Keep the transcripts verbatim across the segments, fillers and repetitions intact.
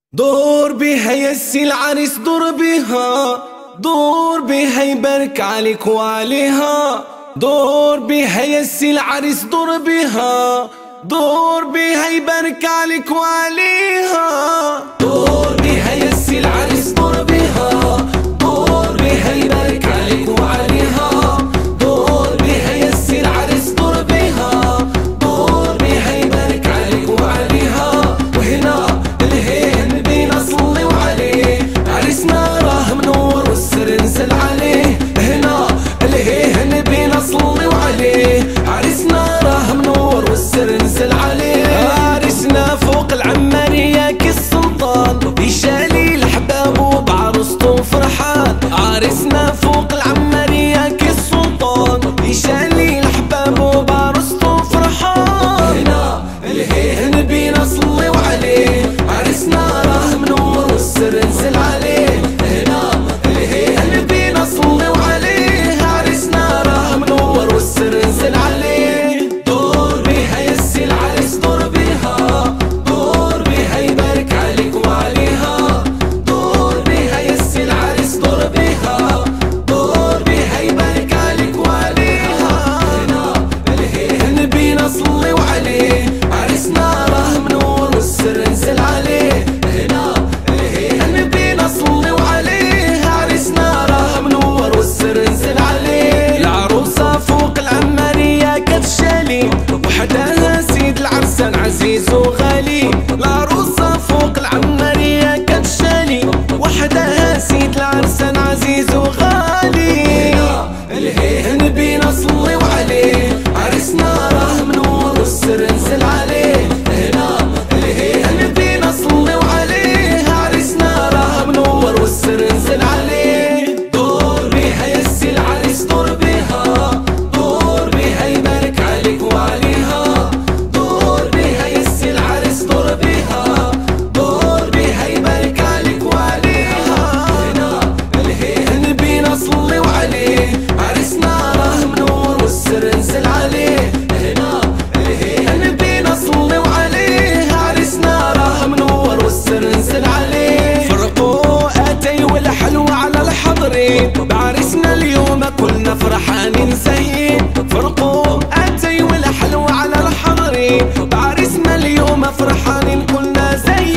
دور بيها يسي العريس، دور بيها، دور بيها يبارك عليك وعليها. دور بيها يسي العريس، دور بيها، دور بيها يبارك عليك وعليها. دور بيها يسي العريس، دور بيها، دور بيها يبارك عليك وعليها. دور بيها يسي العريس، دور بيها، دور بيها يبارك عليك وعليها. وهنا الهين بينا صلي وعليه، عريسنا راه منور والسر نزل عليه. هنا الهين بينا صلي وعليه، عريسنا راه منور والسر نزل عليه. عريسنا فوق العمارية كالسلطان، يشالي الحباب بعروسته فرحان. عريسنا فوق العمارية كالسلطان، يشالي الحباب بعروسته فرحان. هنا الهين بينا صلي وعليه، عريسنا راه منور والسر نزل عليه. هنا الهين بينا صلي وعليه، عريسنا راه منور والسر نزل عليه. دور بيها يسي العريس، دور بيها، دور بيها يبارك عليك وعليها. دور بيها يسي العريس، دور بيها، دور بيها يبارك عليك وعليها. هنا الهين بينا صلي وعليه، عريسنا راه منور والسر نزل عليه. هنا الهين بينا صلي وعليه، عريسنا راه منور والسر نزل عليه. العروسة فوق العمارية كتشالي، وحداها سيد العرسان عزيز وغالي. العروسة فوق العمارية كتشالي، وحداها سيد العرسان عزيز وغالي. هنا الهين بينا صلي وعليه، عريسنا راه منور والسر نزل عليه. هنا الهين بينا صلي وعليه، عريسنا راه منور والسر نزل عليه. دور بيها يسي العريس، دور بيها، دور بيها يبارك عليك وعليها. دور بيها يسي العريس، دور بيها، دور بيها يبارك عليك وعليها. هنا الهين بينا صلي وعليه، عريسنا راه منور والسر نزل عليه. هنا الهين بينا صلي وعليه، عريسنا راه منور والسر نزل عليه. فرقوا اتي والحلوة على الحضرين، بعريسنا اليوم كلنا فرحانين زين. فرقوا اتي والحلوة على الحضرين، بعريسنا اليوم فرحانين كلنا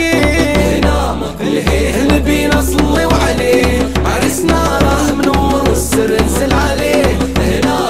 زين. هنا الهين بينا صلي وعليه، عريسنا راه منور والسر نزل عليه. هنا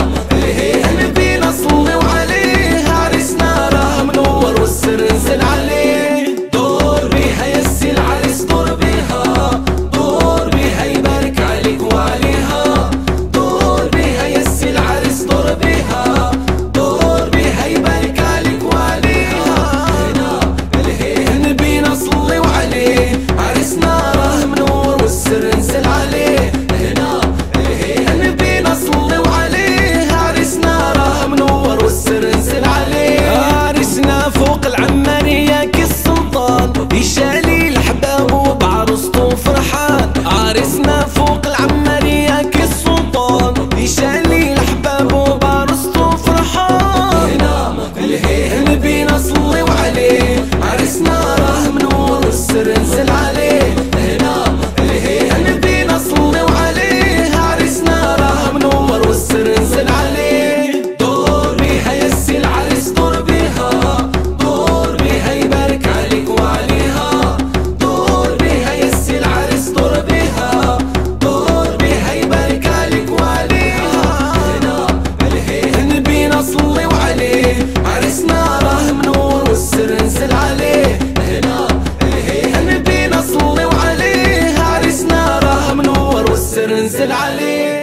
الهين بينا صلي وعليه، عريسنا راه منور والسر نزل عليه. دور بيها يسي العريس، دور بيها، دور بيها يبارك عليك وعليها. دور بيها يسي العريس، دور بيها، دور بيها يبارك عليك وعليها. هنا الهين بينا صلي وعليه، عريسنا راه منور والسر نزل عليه. هنا الهين بينا صلي وعليه، عريسنا راه منور والسر نزل عليه. عريسنا فوق العمارية كالسلطان، يشالي الحباب بعروسته فرحان. عريسنا فوق العمارية كالسلطان، يشالي الحباب بعروسته فرحان. هنا الهين بينا صلي وعليه، عريسنا راه منور والسر نزل عليه. هنا الهين بينا صلي وعليه، عريسنا راه منور والسر نزل عليه. دور بيها يسي العريس، دور بيها، دور بيها يبارك عليك وعليها. دور بيها يسي العريس، دور بيها، دور بيها يبارك عليك وعليها. هنا الهين بينا صلي وعليه، عريسنا راه منور والسر نزل عليه. هنا الهين بينا صلي وعليه، عريسنا راه منور والسر نزل عليه.